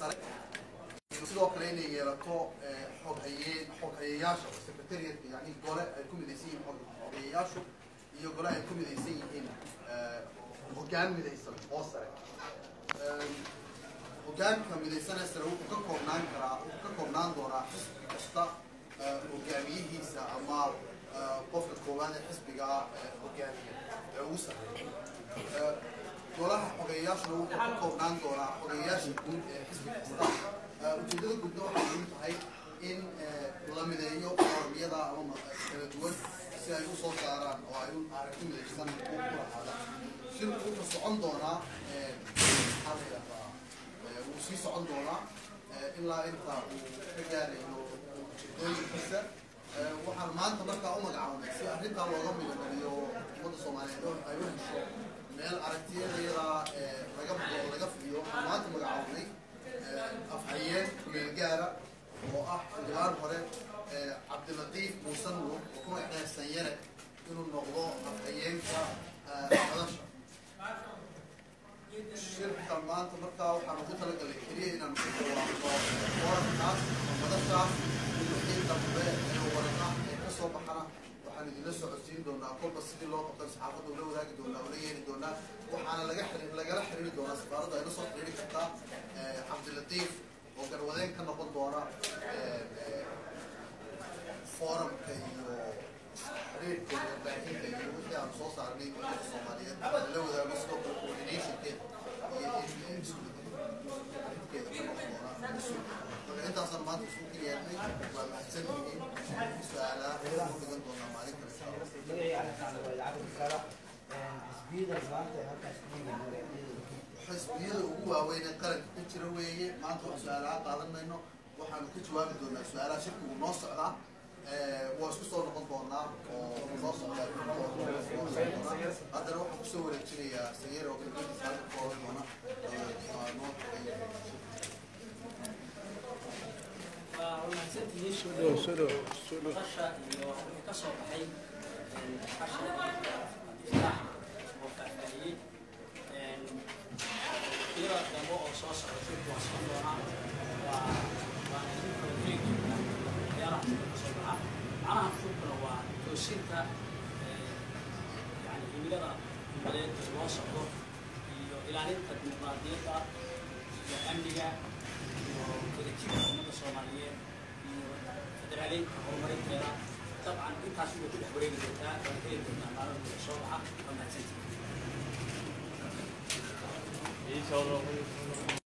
sare sidoo kale inay yeelato xoghayeyaasha secretariat yani gole ay ku midaysan yihiin xoghayeyaashu iyo gole ay ku midaysan yihiin hoggaan midaysan oo sare hoggaanka midaysanee sare wuxuu ka koobnaan doonaa xisbi kasta hogaamiyihiisa ama qofka koowaad ee xisbiga hogaamiya ee ugu sarreeya golaha xogeeyayaashuna wuxuu ka koobnaan doonaa xogeeyayaasha guud ee xisbi kasta ujeedada guudna waxay u tahay in la mideeyo formiyada ama kala duwan si ay u soo saaraan oo ay aragti midaysan u lahaadaan shirku wuxuu socon doonaa wuu sii socon doonaa ilaa inta uu ka gaarayo ujeedooyinkiisa waxaan maanta markaa u magacaabnay si arrintaa looga midagaliyo ummadda Soomaaliyeed ay u hesho meel aragtiyada laga fidiyo maanta magacaabnay afhayeen meelgaara oo ah xildhibaan hore Cabdilatiif Muuse Nuur oo ku xeersan yare inuu noqdo afhayeenka madasha shirka maanta markaa waxaan ugu talagalay keliya inaan ku dhawaaqo wararkaas madashaas wixii dambe ee wararka ee ka soo baxana waxaan idinla socodsiin doonaa kolba sidii loo qabtan saxaafadda ula wadaagi doonaa ula yeeri doonaa waxaana lagala xiriiri doonaa safaaradda ay la soo xiriiri kartaa Cabdilatiif oo garwadeen ka noqon doona forumka iyo xiriirka warbaahinta iyo wixii aan soo saarnay ummadda Soomaaliyeed la wadaago sidoo kale coordinationkeeda iyo inkeeda ka noqon doona intaasaan maanta isugu keliyaadnay waa mahadsan yihiin su-aalaha ku dhigan doonaa maalin kale xisbiyada ugu waaweyn ee qaranka ka jira weeye maanta wax su-aalaha qaadan mayno waxaanu ka jawaabi doonaa su-aalaha shirkigu noo socdaa waa isku soo noqon doonaa oo noo socdaa haddana waxaan kusoo wareejinayaa sayeer oo galbeedkiisa halka ka oran doona معناها شكرا وتوسيرك يعني إملاء البلد الوسط إلى أن الديمقراطية الأمنية وتركيب الأمة الصومالية فدرالين هرمرين كذا طبعا أنت عشان كل حوالين الدولة وكيل كنا معنا الصباح وما تنتهي إن شاء الله